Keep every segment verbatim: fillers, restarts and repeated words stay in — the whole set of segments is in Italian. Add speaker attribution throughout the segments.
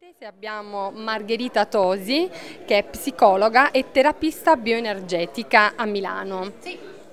Speaker 1: Paese abbiamo Margherita Tosi, che è psicologa e terapista bioenergetica a Milano.
Speaker 2: Sì.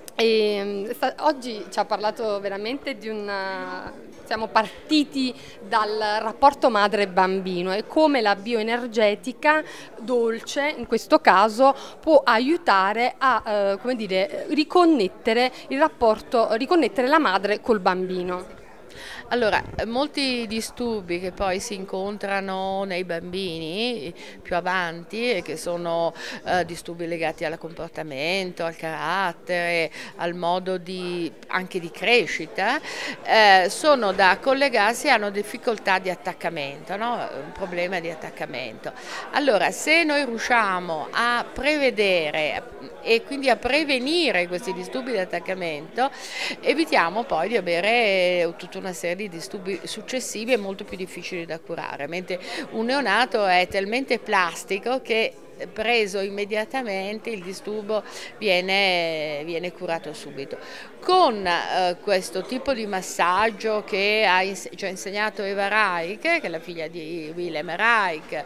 Speaker 1: E, sta- oggi ci ha parlato veramente di una... Siamo partiti dal rapporto madre-bambino e come la bioenergetica dolce, in questo caso, può aiutare a, eh, come dire, riconnettere il rapporto, riconnettere la madre col bambino.
Speaker 2: Allora, molti disturbi che poi si incontrano nei bambini più avanti e che sono eh, disturbi legati al comportamento, al carattere, al modo di, anche di crescita, eh, sono da collegarsi, hanno difficoltà di attaccamento, no? Un problema di attaccamento. Allora, se noi riusciamo a prevedere e quindi a prevenire questi disturbi di attaccamento, evitiamo poi di avere tutta una serie di disturbi successivi e molto più difficili da curare, mentre un neonato è talmente plastico che preso immediatamente il disturbo viene, viene curato subito. Con eh, questo tipo di massaggio che ha ci ha insegnato Eva Reich, che è la figlia di Wilhelm Reich,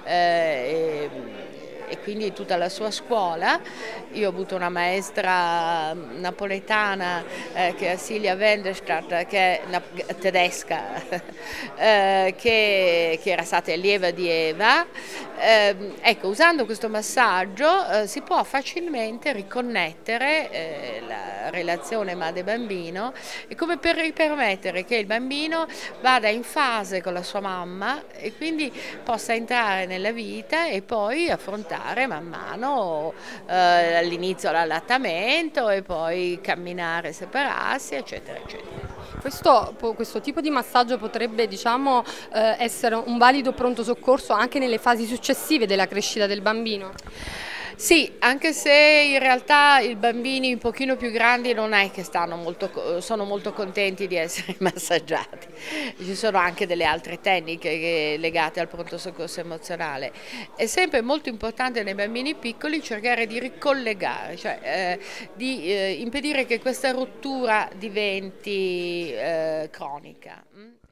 Speaker 2: eh, e, e quindi tutta la sua scuola. Io ho avuto una maestra napoletana eh, che è Silvia Wendelstadt, che è tedesca, eh, che, che era stata allieva di Eva. Eh, ecco, usando questo massaggio eh, si può facilmente riconnettere eh, la relazione madre-bambino e come per permettere che il bambino vada in fase con la sua mamma e quindi possa entrare nella vita e poi affrontare man mano eh, all'inizio l'allattamento e poi camminare, separarsi, eccetera, eccetera.
Speaker 1: Questo, questo tipo di massaggio potrebbe, diciamo, eh, essere un valido pronto soccorso anche nelle fasi successive della crescita del bambino?
Speaker 2: Sì, anche se in realtà i bambini un pochino più grandi non è che stanno molto, sono molto contenti di essere massaggiati. Ci sono anche delle altre tecniche legate al pronto soccorso emozionale. È sempre molto importante nei bambini piccoli cercare di ricollegare, cioè eh, di eh, impedire che questa rottura diventi eh, cronica.